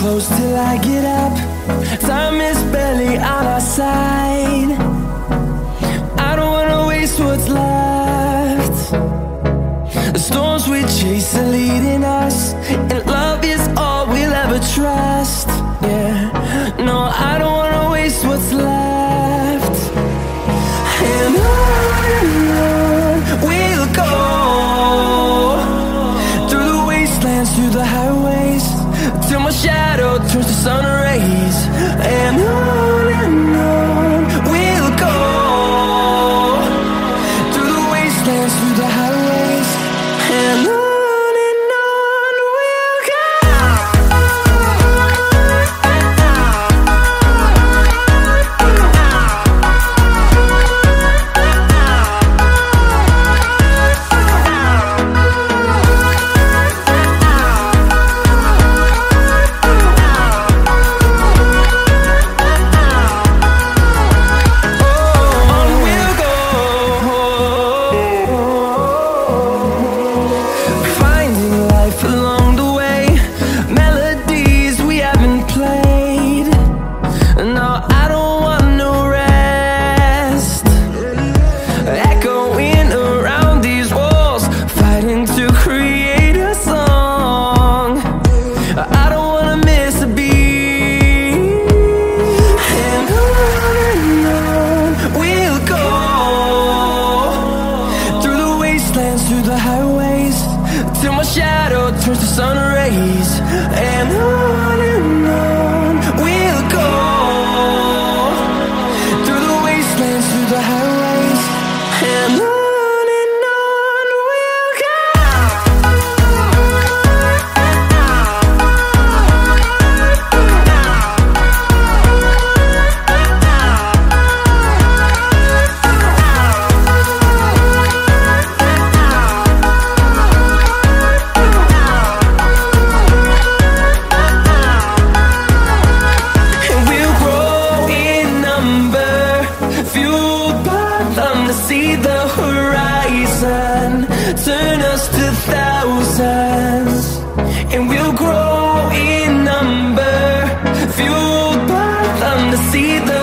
close till I get up. Time is barely on our side. I don't wanna waste what's left. The storms we chase are leading us, and love is all we'll ever trust. Yeah, no, I don't wanna waste what's left. And on we'll go, through the wastelands, through the highways, till my shadow turns to sun rays. And on we'll go, through the wastelands, through the highways, and on we'll go. Through the highways, till my shadow turns to sun rays. And on we'll go, through the wastelands, through the highways, and on we'll go. See the horizon, turn us to thousands, and we'll grow in number, fueled by them to see the